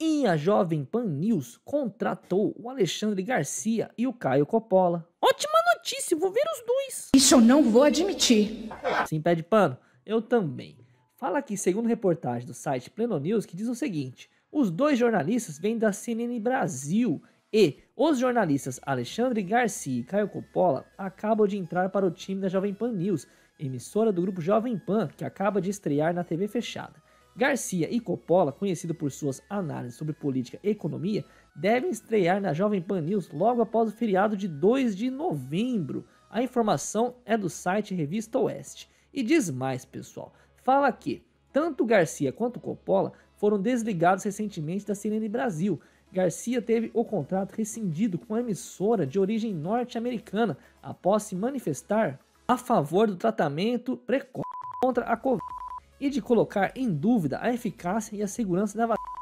E a Jovem Pan News contratou o Alexandre Garcia e o Caio Coppola. Ótima notícia, vou ver os dois. Isso eu não vou admitir. Sim, pé de pano, eu também. Fala aqui, segundo reportagem do site Pleno News, que diz o seguinte: os dois jornalistas vêm da CNN Brasil e os jornalistas Alexandre Garcia e Caio Coppola acabam de entrar para o time da Jovem Pan News, emissora do grupo Jovem Pan, que acaba de estrear na TV fechada. Garcia e Coppola, conhecido por suas análises sobre política e economia, devem estrear na Jovem Pan News logo após o feriado de 2 de novembro. A informação é do site Revista Oeste. E diz mais, pessoal. Fala que tanto Garcia quanto Coppola foram desligados recentemente da CNN Brasil. Garcia teve o contrato rescindido com a emissora de origem norte-americana após se manifestar a favor do tratamento precoce contra a Covid e de colocar em dúvida a eficácia e a segurança da vacina.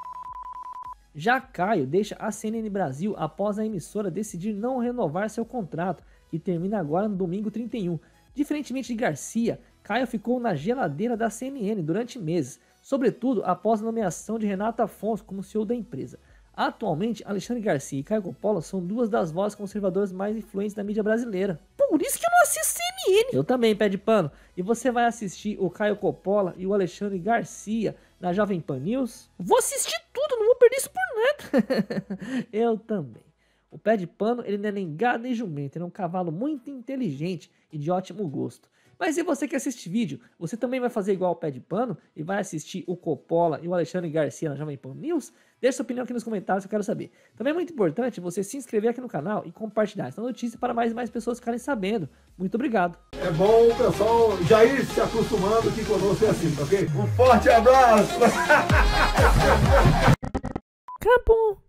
Já Caio deixa a CNN Brasil após a emissora decidir não renovar seu contrato, que termina agora no domingo 31. Diferentemente de Garcia, Caio ficou na geladeira da CNN durante meses, sobretudo após a nomeação de Renato Afonso como CEO da empresa. Atualmente, Alexandre Garcia e Caio Coppola são duas das vozes conservadoras mais influentes da mídia brasileira. Por isso que eu não assisto CNN. Eu também, pé de pano. E você vai assistir o Caio Coppola e o Alexandre Garcia na Jovem Pan News? Vou assistir tudo, não vou perder isso por nada. Eu também. O pé de pano, ele não é nem gado nem jumento, ele é um cavalo muito inteligente e de ótimo gosto. Mas se você quer assistir vídeo, você também vai fazer igual o pé de pano e vai assistir o Coppola e o Alexandre Garcia na Jovem Pan News? Deixa sua opinião aqui nos comentários que eu quero saber. Também é muito importante você se inscrever aqui no canal e compartilhar essa notícia para mais e mais pessoas ficarem sabendo. Muito obrigado. É bom o pessoal já ir se acostumando que conosco é assim, tá ok? Um forte abraço! Acabou.